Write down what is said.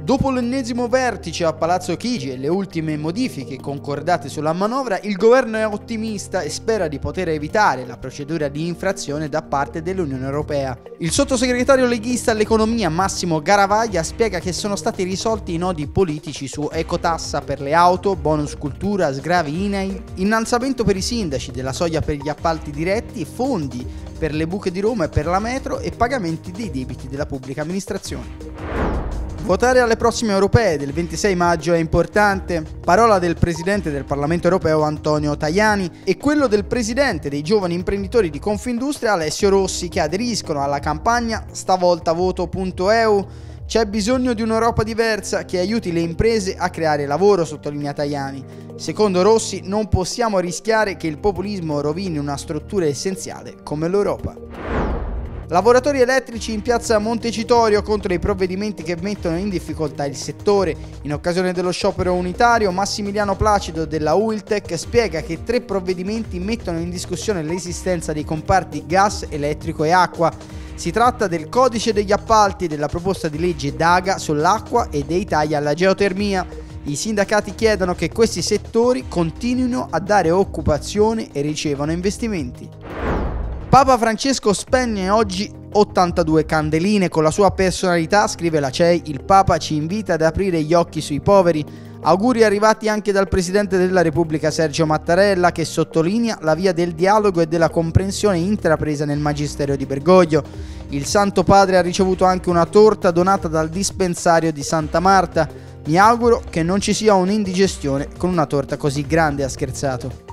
Dopo l'ennesimo vertice a Palazzo Chigi e le ultime modifiche concordate sulla manovra, il governo è ottimista e spera di poter evitare la procedura di infrazione da parte dell'Unione Europea. Il sottosegretario leghista all'economia Massimo Garavaglia spiega che sono stati risolti i nodi politici su ecotassa per le auto, bonus cultura, sgravi INAIL, innalzamento per i sindaci della soglia per gli appalti diretti, fondi per le buche di Roma e per la metro e pagamenti dei debiti della pubblica amministrazione. Votare alle prossime europee del 26 maggio è importante, parola del presidente del Parlamento europeo Antonio Tajani e quello del presidente dei giovani imprenditori di Confindustria Alessio Rossi, che aderiscono alla campagna Stavolta voto.eu. C'è bisogno di un'Europa diversa che aiuti le imprese a creare lavoro, sottolinea Tajani. Secondo Rossi non possiamo rischiare che il populismo rovini una struttura essenziale come l'Europa. Lavoratori elettrici in piazza Montecitorio contro i provvedimenti che mettono in difficoltà il settore. In occasione dello sciopero unitario, Massimiliano Placido della Uiltec spiega che 3 provvedimenti mettono in discussione l'esistenza dei comparti gas, elettrico e acqua. Si tratta del codice degli appalti e della proposta di legge Daga sull'acqua e dei tagli alla geotermia. I sindacati chiedono che questi settori continuino a dare occupazione e ricevano investimenti. Papa Francesco spegne oggi 82 candeline. Con la sua personalità, scrive la CEI, il Papa ci invita ad aprire gli occhi sui poveri. Auguri arrivati anche dal Presidente della Repubblica Sergio Mattarella, che sottolinea la via del dialogo e della comprensione intrapresa nel Magistero di Bergoglio. Il Santo Padre ha ricevuto anche una torta donata dal dispensario di Santa Marta. Mi auguro che non ci sia un'indigestione con una torta così grande, ha scherzato.